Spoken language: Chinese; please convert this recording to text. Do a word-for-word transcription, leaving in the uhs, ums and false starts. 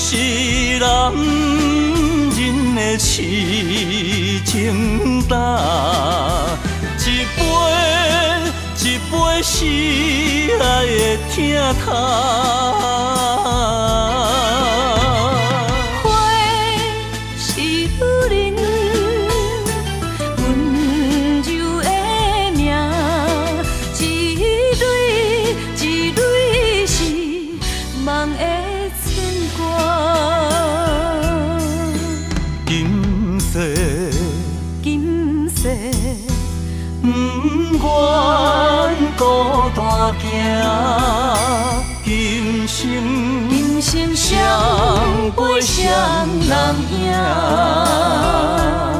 是男人的痴情胆，一杯一杯是爱的疼痛。孤单行，今生今生相陪相人影。